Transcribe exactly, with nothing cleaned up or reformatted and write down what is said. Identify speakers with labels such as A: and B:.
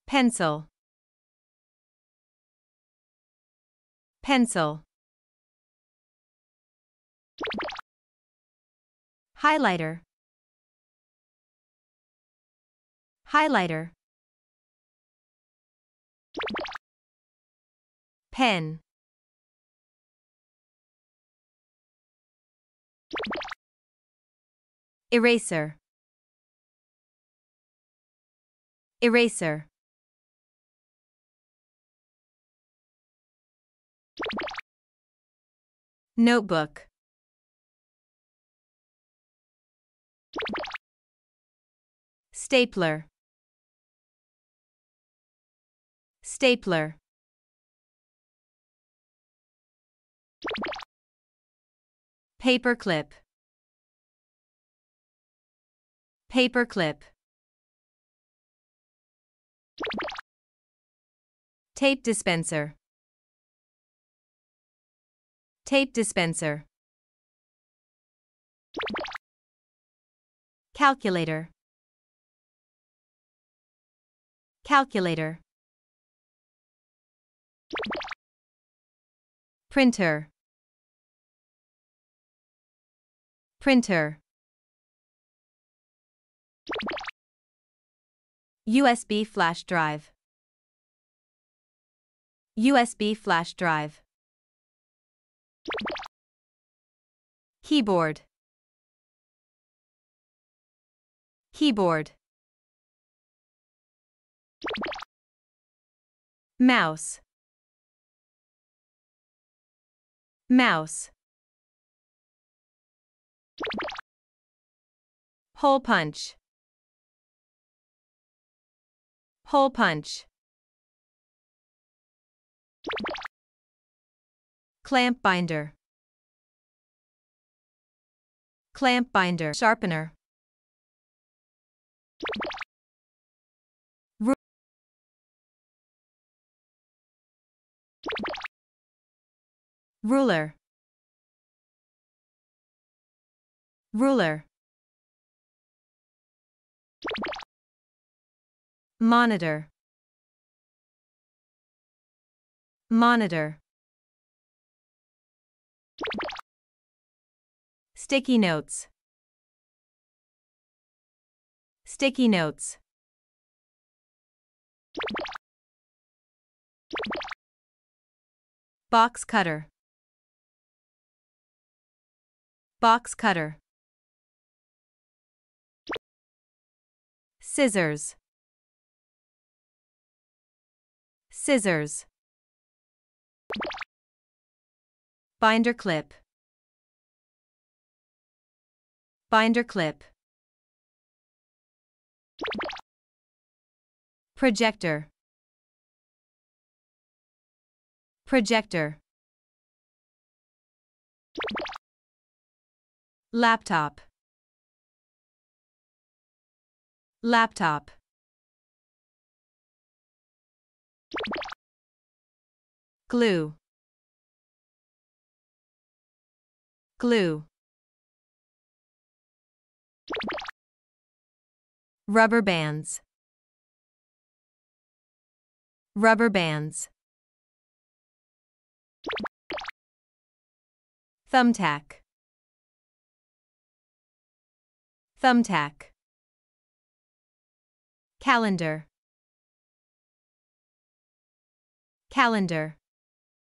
A: Pencil. Pencil. Highlighter. Highlighter. Pen. Eraser. Eraser. Notebook. Stapler. Stapler. Paperclip. Paperclip. Tape dispenser. Tape dispenser. Calculator. Calculator. Printer. Printer. U S B flash drive. U S B flash drive. Keyboard. Keyboard. Mouse. Mouse. Hole punch. Hole punch. Clamp binder. Clamp binder. Sharpener. Ru Ruler. Ruler. Monitor. Monitor. Sticky notes. Sticky notes. Box cutter. Box cutter. Scissors. Scissors. Binder clip. Binder clip. Projector. Projector. Laptop. Laptop. Glue. Glue. Rubber bands. Rubber bands. Thumbtack. Thumbtack. Calendar. Calendar.